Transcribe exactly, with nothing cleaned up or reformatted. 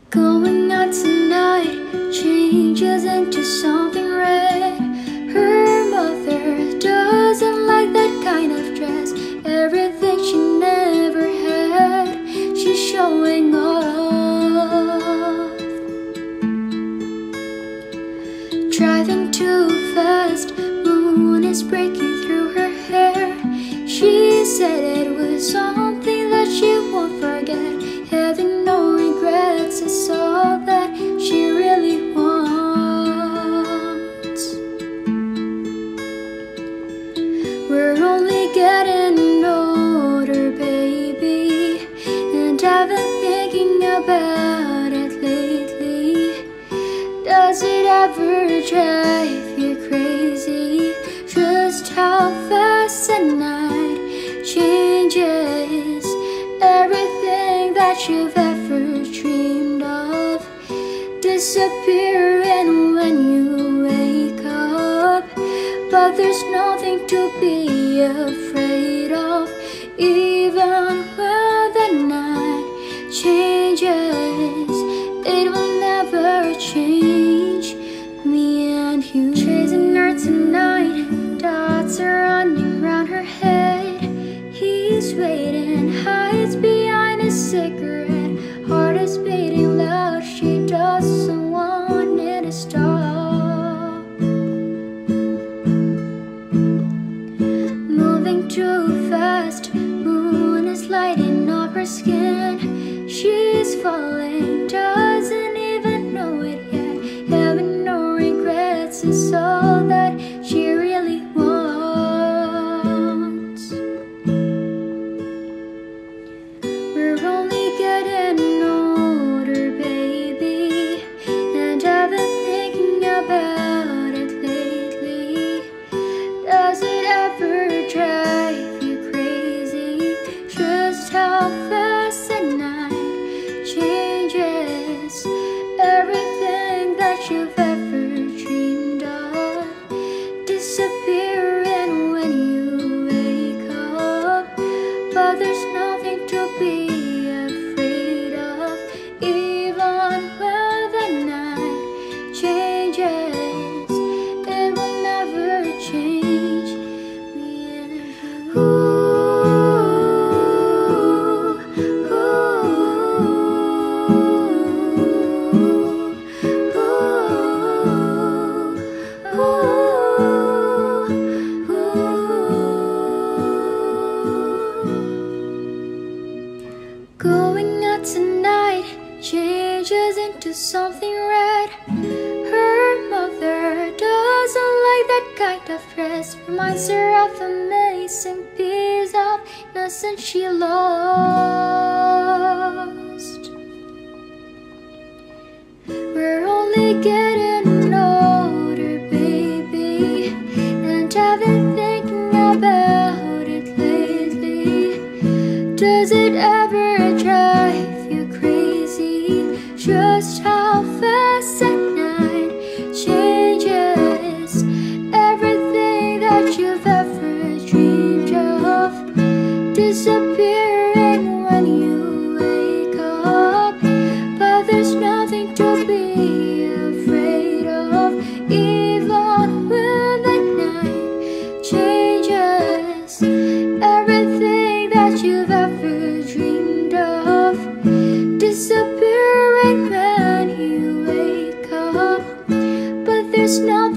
Going out tonight changes into something red. Her mother doesn't like that kind of dress. Everything she never had, she's showing off. Driving too fast, moon is breaking through her hair. She said it was something that she won't forget. Having no regrets is all that she really wants. We're only getting older, baby, and I've been thinking about it lately. Does it ever drive you crazy just how fast the night changes? Everything that you've ever dreamed of disappearing when you wake up. But there's nothing to be afraid of, even when the night changes. It will never change me and you. Chasing her tonight, dots are running round her head. He's waiting, hides behind a cigarette. Heart is beating loud, she doesn't want it to stop. Moving too fast, moon is lighting up her skin. She's falling, doesn't even know it yet. Having no regrets is all that she really wants. We're only getting older, baby, and I've been thinking about it lately. Does it ever drive you crazy just how fast the night changes? Everything that you've ever dreamed of disappearing when you wake up. But there's nothing to be afraid of, even when the night changes. It will never change me and you. Going out tonight changes into something red. Her mother doesn't like that kind of dress. Reminds her of the missing piece of innocence she lost. We're only getting older, baby, and I've been thinking about it lately. Does it ever drive you crazy just how fast the night changes? Everything that you've ever dreamed of disappearing when you wake up. But there's nothing to be afraid of, even when the night changes. Everything that you've ever dreamed of disappearing when you wake up. But there's no